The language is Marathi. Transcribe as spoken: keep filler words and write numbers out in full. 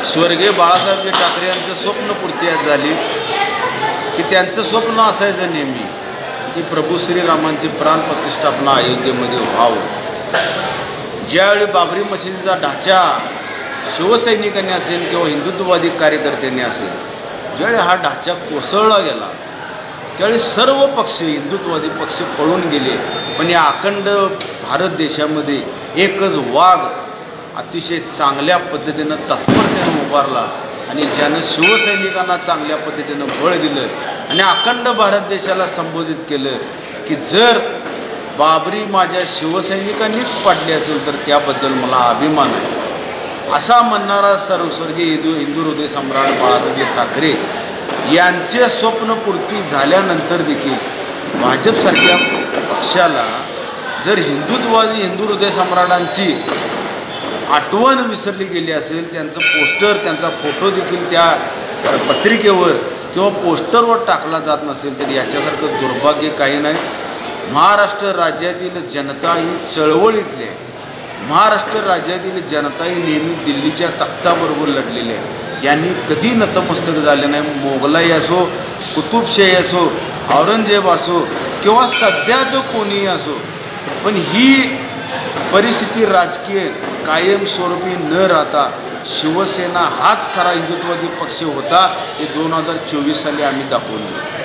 स्वर्गीय बाळासाहेब ठाकरे यांचं स्वप्न पूर्ती आज झाली की त्यांचं स्वप्न असायचं नेहमी की प्रभू श्रीरामांची प्राण प्रतिष्ठापना अयोध्येमध्ये व्हावं। ज्यावेळी बाबरी मशिदीचा ढाचा शिवसैनिकांनी असेल किंवा हिंदुत्ववादी कार्यकर्त्यांनी असेल, ज्यावेळी हा ढाचा कोसळला गेला त्यावेळी सर्व पक्ष हिंदुत्ववादी पक्ष पळून गेले, पण या अखंड भारत देशामध्ये एकच वाघ अतिशय चांगल्या पद्धतीनं तत्परतेनं उभारला आणि ज्यानं शिवसैनिकांना चांगल्या पद्धतीनं बळ दिलं आणि अखंड भारत देशाला संबोधित केलं की जर बाबरी माझ्या शिवसैनिकांनीच पाडली असेल तर त्याबद्दल मला अभिमान आहे, असा म्हणणारा सर्वस्वर्गीय हिंदू हिंदू हृदय सम्राट बाळासाहेब ठाकरे यांचे स्वप्नपूर्ती झाल्यानंतर देखील भाजपसारख्या पक्षाला जर हिंदुत्ववादी हिंदू हृदय सम्राटांची आठवण विसरली गेली असेल, त्यांचं पोस्टर त्यांचा फोटो देखील त्या पत्रिकेवर किंवा पोस्टरवर टाकला जात नसेल तर याच्यासारखं दुर्भाग्य काही नाही। महाराष्ट्र राज्यातील जनता ही चळवळीतली आहे, महाराष्ट्र राज्यातील जनता ही नेहमी दिल्लीच्या तख्ताबरोबर लढलेली आहे, यांनी कधी नतमस्तक झाले नाही। मोगलाई असो, कुतुबशाही असो, औरंगजेब असो किंवा सध्याचं कोणीही असो, पण ही परिस्थिती राजकीय कायमस्वरूपी न राहता शिवसेना हाच खरा हिंदुत्ववादी पक्ष होता हे दोन हजार चोवीस साली आम्ही दाखवून दिलं।